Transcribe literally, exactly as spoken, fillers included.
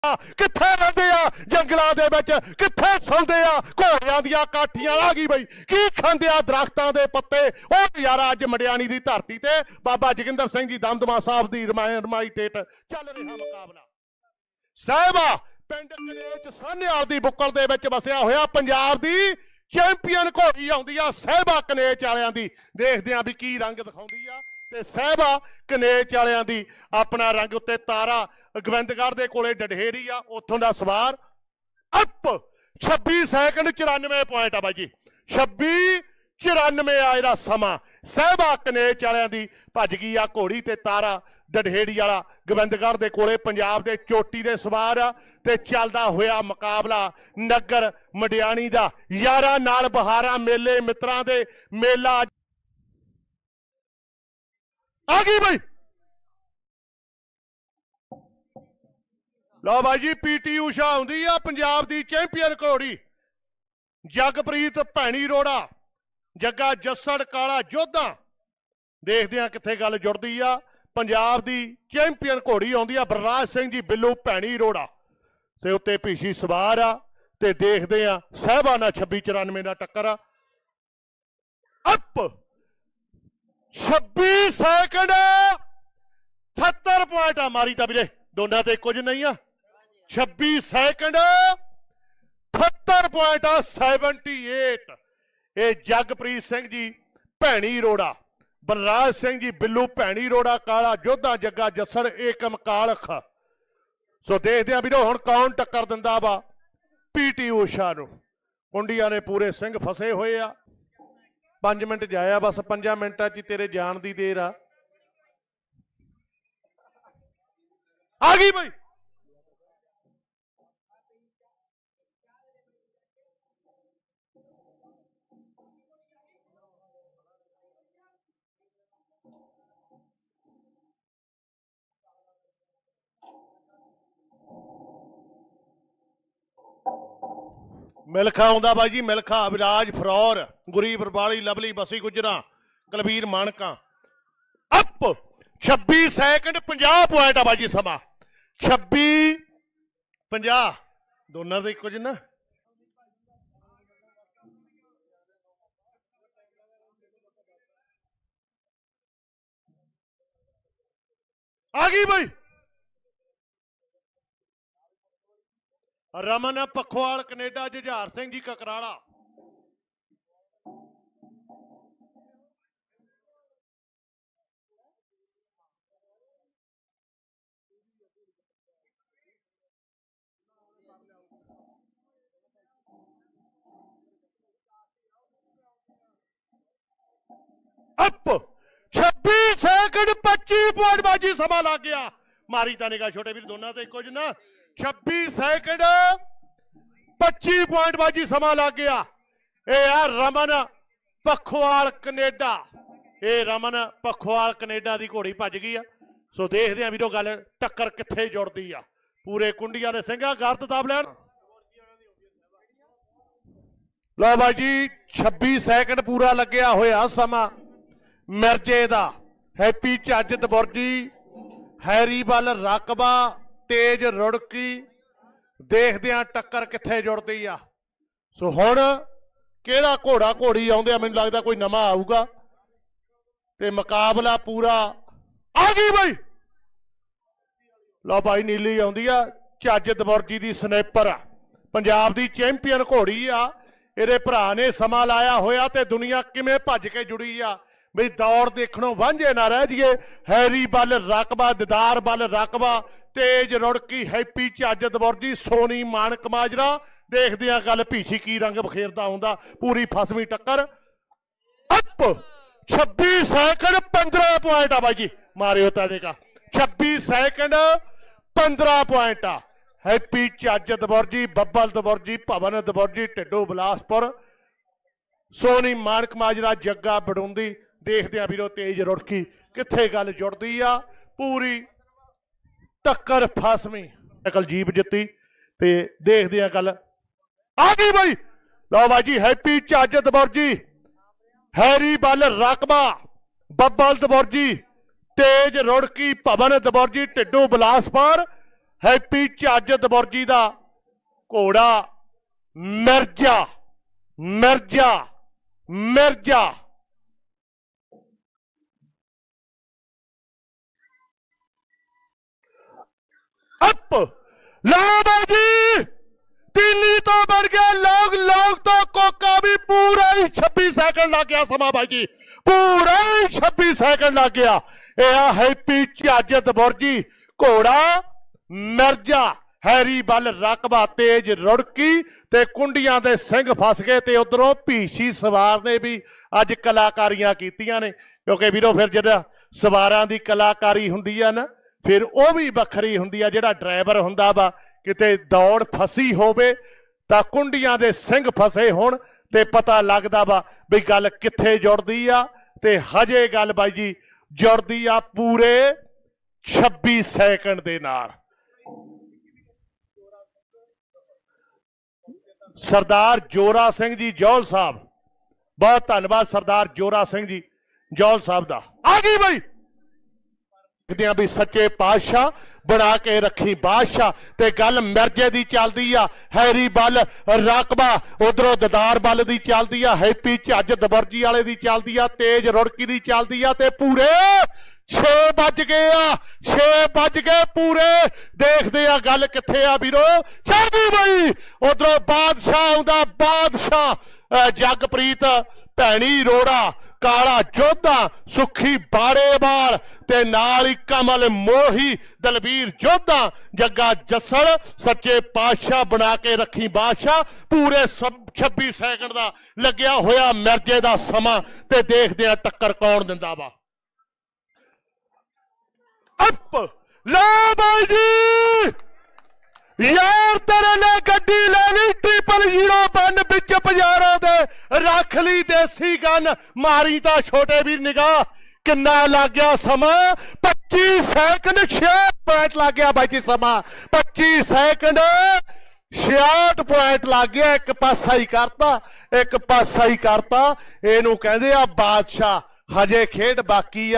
कित्थे रहिंदे आ जंगलां दे विच, कित्थे सौंदे आ घोड़ियां दियां काठियां आ गई बई की खांदे आ दरख्तां दे पत्ते। ओ नज़ारा अज मडियाणी दी धरती ते बाबा जोगिंदर सिंह जी दमदमा साहब दी रमाई रमाई टेट चल रहा मुकाबला। साहिबा पिंड कनेच सान्याल दी बुक्कल दे विच वसिया होया पंजाब दी चैंपीयन घोड़ी आउंदी आ साहिबा कनेच वालियां दी। देखदे आ भी की रंग दिखाउंदी आ ते साहिबा कनेच वालियां दी अपना रंग उत्ते तारा गोबिंदगढ़ दे कोले डढेरी आ उत्थों दा सवार अप छब्बी सैकंड चौरानवे पॉइंट आ बाई जी छब्बी चौरानवे आ इहदा समा। साहिबा कनेच वालियां दी भज गई आ घोड़ी ते तारा डढेड़ी वाला गोबिंदगढ़ दे कोले पंजाब दे चोटी दे सवार आ ते चलदा होया मुकाबला नगर मडियाणी दा यारां नाल बहारां मेले मित्रां दे मेला आ गई बई। लो भाई जी पीटी उषा आउंदी आ पंजाब दी चैंपीयन घोड़ी। जगप्रीत भैणी रोड़ा जग्गा जस्सड़ काला जोधा। देखदे आ कित्थे गल जुड़दी आ। पंजाब दी चैंपीयन घोड़ी आउंदी आ बलराज सिंह जी बिल्लू भैणी रोड़ा ते उत्ते भीशी सवार आ ते देखदे आ साहिबा नाल छब्बी चौरानवे दा टक्कर आ। अप छब्बी सैकंड सत्तर पॉइंट आ मारी ता वीरे दोनों ते कुछ नहीं आ। छब्बी सैकंड सत्तर पॉइंट आ सैवनटी एट। ये जगप्रीत सिंह जी भैणी रोड़ा बलराज सिंह जी बिल्लू भैणी रोड़ा काला जोधा जग्गा जस्सड़ एकम कालख। सो देखदे आ वीरो हुण कौन टक्कर दिंदा वा पीटी उषा नूं। कुंडिया ने पूरे सिंह फसे हुए आ। पांच मिनट जाया बस पंजा मिनटां च तेरे जान दी देर आ। आ गई बई मिलखा आउंदा बाई जी मिलखा विराज फरौर गुरी बरबाली लवली बसी गुजरा कलवीर मानका। अप छब्बी सैकंड पंजाह पॉइंट आ बाई जी समा छब्बी पंजाह दोनों का कुछ ना। आ गई बई रमन पखवाल कनेडा जुझार सिंह जी ककराला। अप छब्बी सैकंड पच्ची पॉइंट बाजी समा लग गया मारी ता निगा छोटे वीर दोनों ते कुछ ना। छब्बी सैकंड पच्ची पॉइंट बाजी समा लग गया। ए यार रमन पखवाल कनेडा ए रमन पखवाल कनेडा की घोड़ी भज गई आ। सो देखते हैं वीरो गल टक्कर कित्थे जुड़दी आ। पूरे कुंडिया ने सिंघा गर्द दब लैन। लो भाई जी छब्बी सैकंड पूरा लग्या होया समा मिर्जे दा हैप्पी झज दबुरजी हैरी बल रकबा तेज रुड़की। देखदे आ टक्कर कित्थे जुड़दी आ। सो हुण किहड़ा घोड़ा घोड़ी आउंदे आ मैनूं लगदा कोई नवां आऊगा ते मुकाबला पूरा आ गई बई। लो भाई नीली आउंदी आ झज दबुरजी दी स्नैपर पंजाब दी चैंपीयन घोड़ी आ। इहदे भरा ने समा लाया होया ते दुनिया किवें भज के जुड़ी आ बई दौड़ देखणों वांझे ना रह जाइए। हैरी बल रकबा दिदार बल रकबा तेज रुड़की हैप्पी झज दबुरजी सोनी मानक माजरा। देखदे आ गल भीसी की रंग बखेरदा हुंदा पूरी फसवीं टक्कर। अप छब्बी सैकंड पंद्रह पॉइंट आ बाई जी मारियो ताने का छब्बी सैकंड पंद्रह पॉइंट आ। हैप्पी झज दबुरजी बब्बल दबुरजी भवन दबुरजी ढिड्डो बिलासपुर सोनी मानक माजरा जग्गा बड़ूंदी। देखदे आ वीरो तेज रुड़की कित्थे गल जुड़दी आ पूरी टक्कर फसवीं अकल जीप जित्ती ते देखदे आ गल आ गई बई। लो बाई जी हैप्पी झज दबुरजी हैरी बल रकबा बब्बल दबुरजी तेज रुड़की भवन दबुरजी ढिड्डो बिलासपुर हैप्पी झज्ज दबुरजी दा घोड़ा मिर्जा मिर्जा मिर्जा अप ला बाजी तीली तो बढ़ गया लोग लोग तो कोका भी पूरा ही छब्बीस सैकंड लग गया समा भाई जी पूरा ही छब्बीस सैकंड लग गया यह हैप्पी झज्ज दबुरजी घोड़ा मिर्जा हैरी बल रकबा तेज रुड़की ते कुंडियां दे सिंह फस गए ते उधरों भीशी सवार ने भी अज कलाकारियां कीतियां ने क्योंकि वीरो फिर जिहड़ा सवारां दी कलाकारी हुंदी आ ना फिर वो भी वखरी हुंदी आ जिहड़ा ड्राइवर हुंदा वा किते दौड़ फसी होवे तां कुंडियां दे सिंह फसे होण ते पता लगदा वा भी गल कित्थे जुड़दी आ ते हजे गल बाई जी जुड़दी आ पूरे छब्बी सैकंड दे नाल सरदार जोरा सिंह जी जौहल साहब बहुत धन्यवाद सरदार जोरा सिंह जी जौहल साहब दा आ गई बई भी सच्चे पातशाह बना के रखी बादशाह ते गल मिर्जे दी चलदी आ हैरी बल रकबा उधरों ददार बल दी चलदी आ हैप्पी झज्ज दबुरजी वाले दी चलदी आ तेज रुड़की दी चलदी आ ते पूरे छे बज गए आ छे बज गए पूरे देखते आ गल कित्थे आ वीरो चलदी बई उधरों बादशाह आउंदा बादशाह जगप्रीत भैणी रोड़ा काला जोधा सुखी बाड़ेवाल ते नाल ही कमल मोही दलबीर जोधा जग्गा जस्सड़ सच्चे पातशाह बना के रखी बादशाह पूरे छब्बी सैकंड का लग्या होया मिर्जे का समा ते देखते हैं टक्कर कौन दिंदा वा अप ला बाई जी यार तेरे ने गड्डी लेनी ट्रिपल जीरो बन बिच बाजारों दे रख ली देसी गन मारी तो छोटे भी निगाह किन्ना लग गया समा पच्चीस सैकंड छियाठ पॉइंट लग गया भाई जी समा पच्चीस सैकंड छियाठ पॉइंट लग गया एक पासा ही करता एक पासा ही करता इनू कहंदे आ बादशाह हजे खेड बाकी